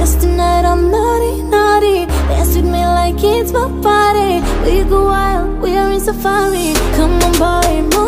Cause tonight I'm naughty, naughty. Dance with me like it's my party. We go wild, we are in safari. Come on boy, move